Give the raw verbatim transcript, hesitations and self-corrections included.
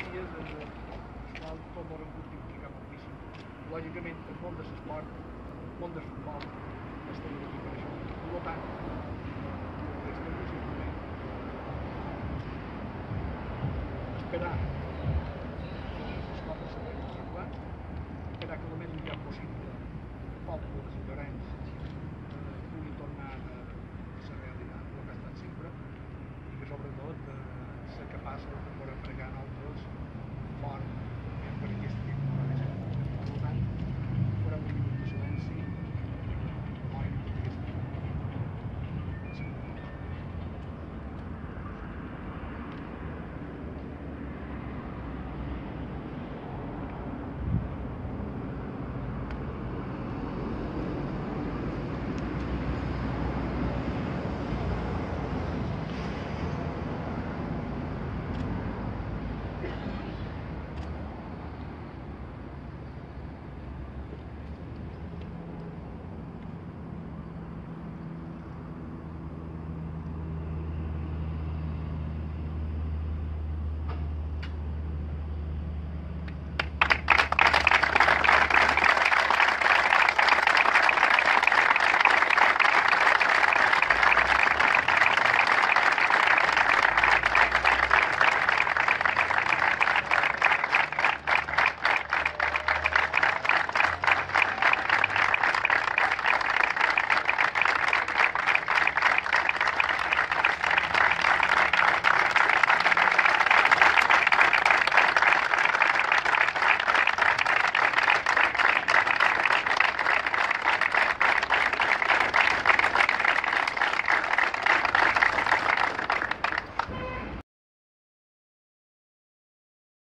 dies en el qual tot el recurs implica moltíssim. Lògicament, el món de l'esport, el món del futbol, estem aquí per això. Per tant, estem simplement esperar